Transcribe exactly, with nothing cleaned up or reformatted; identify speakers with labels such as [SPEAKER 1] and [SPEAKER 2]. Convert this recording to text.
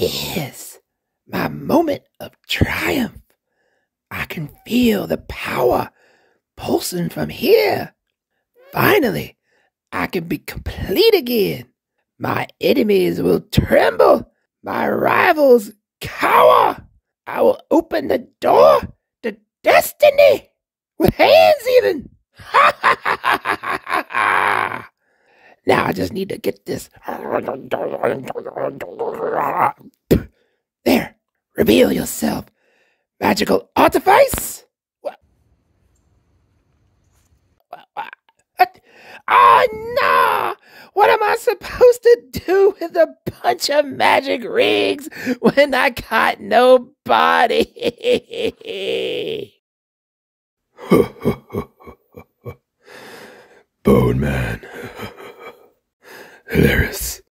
[SPEAKER 1] is my moment of triumph. I can feel the power pulsing from here. Finally, I can be complete again. My enemies will tremble. My rivals cower. I will open the door to destiny with hands even. Ha ha ha ha ha ha. Now I just need to get this. There, reveal yourself, magical artifice. What? Oh no! What am I supposed to do with a bunch of magic rings when I got nobody?
[SPEAKER 2] Bone Man. Hilarious.